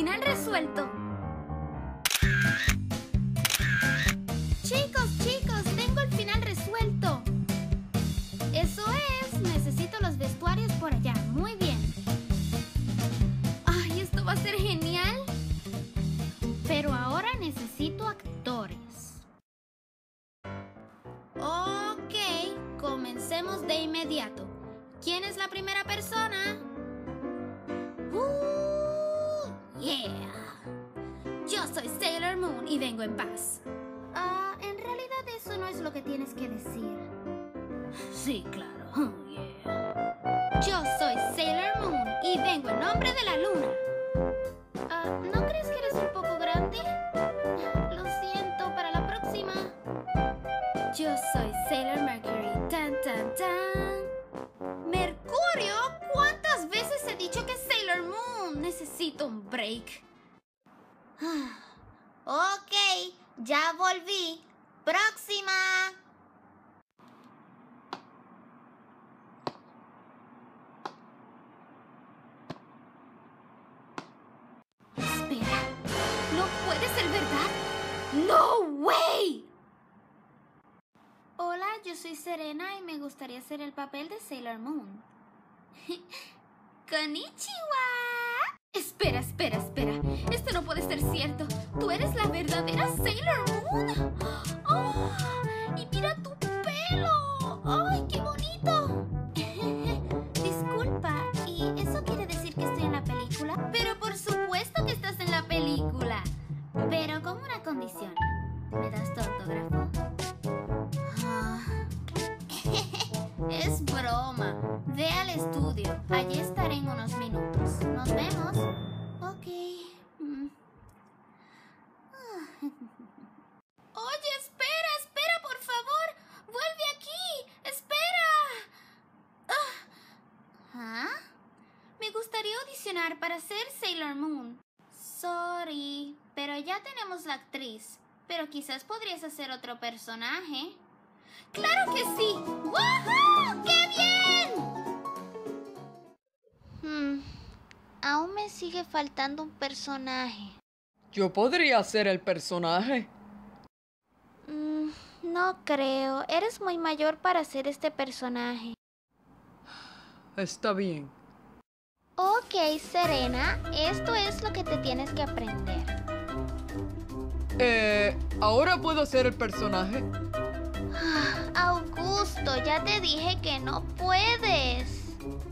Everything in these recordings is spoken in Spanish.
final resuelto. Chicos, tengo el final resuelto. Eso es, necesito los vestuarios por allá. Muy bien. Ay, esto va a ser genial. Pero ahora necesito actores. Ok, comencemos de inmediato. ¿Quién es la primera persona? Yeah. Yo soy Sailor Moon y vengo en paz. En realidad eso no es lo que tienes que decir. Sí, claro. Yeah. Yo soy Sailor Moon y vengo en nombre de la luna. ¿No crees que eres un poco grande? Lo siento, para la próxima. Yo soy Sailor Mercury. Tan, tan, tan. ¿Mercurio? ¿Cuántas veces he dicho que es Sailor Moon? Necesito un break. Ok, ya volví. Próxima. Espera, no puede ser verdad. ¡No way! Hola, yo soy Serena y me gustaría hacer el papel de Sailor Moon. ¡Konnichiwa! Espera. Esto no puede ser cierto. ¿Tú eres la verdadera Sailor Moon? ¡Oh! ¡Y mira tu pelo! ¡Ay, qué bonito! Disculpa, ¿y eso quiere decir que estoy en la película? Pero por supuesto que estás en la película. Pero con una condición. ¿Me das tu autógrafo? Es broma. Ve al estudio. Allí estaré en unos minutos. Nos vemos. Ok. Oye, espera, por favor. Vuelve aquí. Espera. Me gustaría audicionar para ser Sailor Moon. Sorry, pero ya tenemos la actriz. Pero quizás podrías hacer otro personaje. ¡Claro que sí! ¡Woohoo! ¡Qué bien! Aún me sigue faltando un personaje. Yo podría ser el personaje. No creo. Eres muy mayor para ser este personaje. Está bien. Ok, Serena, esto es lo que te tienes que aprender. ¿Ahora puedo ser el personaje? Augusto, ya te dije que no puedes.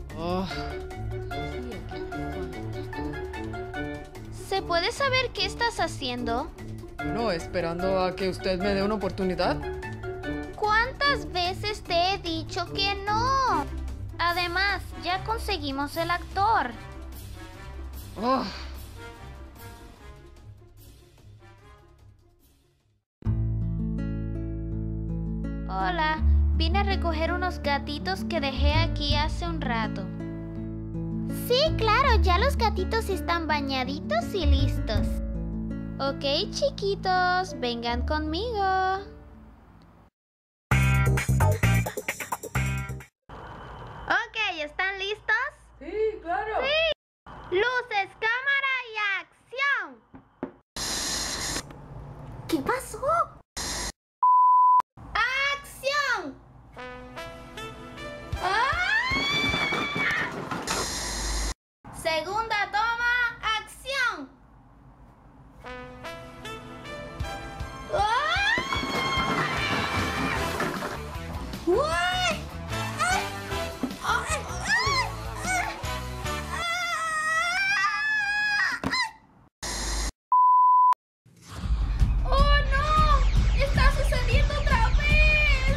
¿Se puede saber qué estás haciendo? No, esperando a que usted me dé una oportunidad. ¿Cuántas veces te he dicho que no? Además, ya conseguimos el actor. Hola, vine a recoger unos gatitos que dejé aquí hace un rato. Sí, claro, ya los gatitos están bañaditos y listos. Ok, chiquitos, vengan conmigo. Ok, ¿están listos? Sí, claro. Sí. Luces, cámara y acción. ¿Qué pasó? ¡Acción! Segunda toma, acción. ¡Oh no! ¡Está sucediendo otra vez!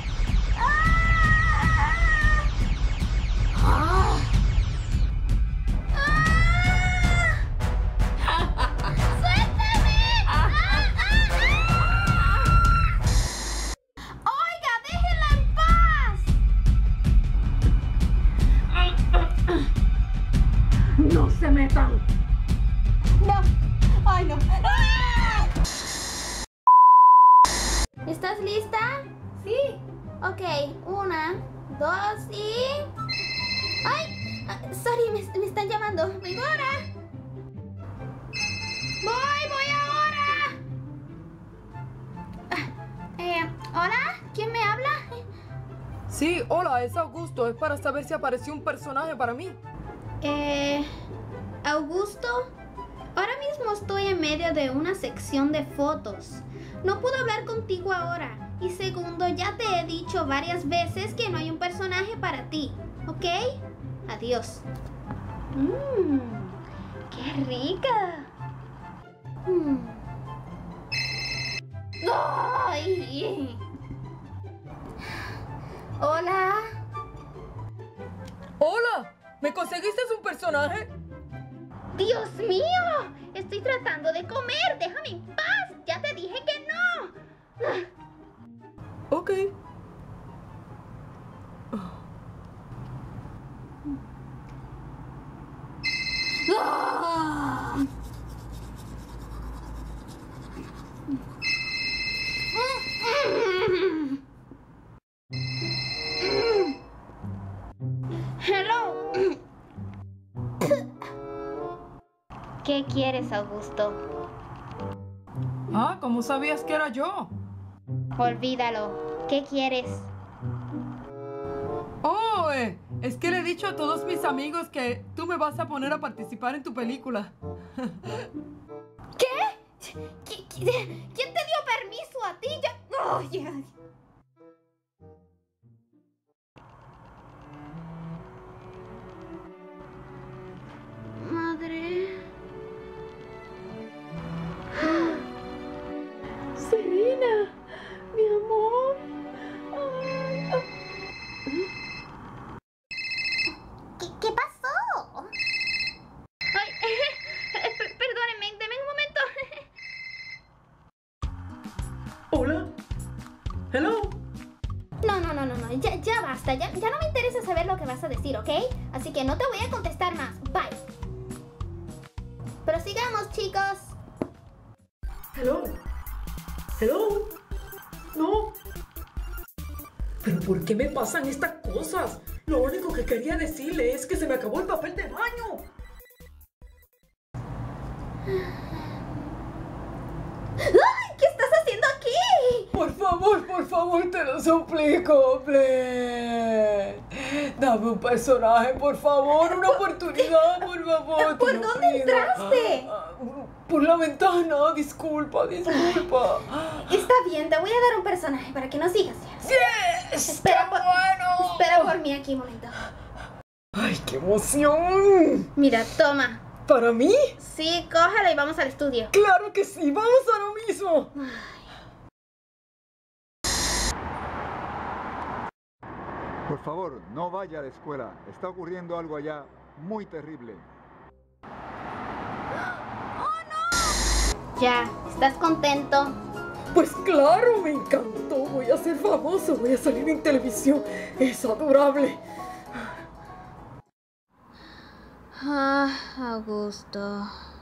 ¡Oiga, déjenla en paz! ¡No se metan! ¡No! ¡Ay, no! ¿Estás lista? Sí. Ok, 1, 2 y... ¡Ay! Sorry, me están llamando. ¡Vengo ahora! Voy ahora. ¿Hola? ¿Quién me habla? Sí, hola, es Augusto. Es para saber si apareció un personaje para mí. Augusto, ahora mismo estoy en medio de una sección de fotos. No puedo hablar contigo ahora. Y segundo, ya te he dicho varias veces que no hay un personaje para ti, ¿ok? Adiós. ¡Qué rica! ¡Ay! Hola. ¡Hola! ¿Me conseguiste un personaje? ¡Dios mío! Estoy tratando de comer. Déjame en paz. Ya te dije que no. Ok. Hello. ¿Qué quieres, Augusto? Ah, ¿cómo sabías que era yo? Olvídalo. ¿Qué quieres? Oh, es que le he dicho a todos mis amigos que tú me vas a poner a participar en tu película. ¿Qué? ¿Quién te dio permiso a ti? Oye. Madre. Serena, mi amor. ¿Qué pasó? Ay, perdónenme, denme un momento. Hola. Hello. No, ya basta, ya no me interesa saber lo que vas a decir, ¿ok? Así que no te voy a contestar más, bye. Prosigamos, chicos. Hello. Hello. No. ¿Pero por qué me pasan estas cosas? Lo único que quería decirle es que se me acabó el papel de baño. ¡Ay! ¿Qué estás haciendo aquí? Por favor, te lo suplico, please. Dame un personaje, por favor, una oportunidad, por favor. ¿Por te lo dónde pido. entraste? Por la ventana, disculpa. Está bien, te voy a dar un personaje para que no sigas. ¡Sí! Espera por mí aquí un momento. ¡Ay, qué emoción! Mira, toma. ¿Para mí? Sí, cójalo y vamos al estudio. ¡Claro que sí! ¡Vamos a lo mismo! Por favor, no vaya a la escuela. Está ocurriendo algo allá muy terrible. Ya, ¿estás contento? Pues claro, me encantó. Voy a ser famoso, voy a salir en televisión. Es adorable. Augusto.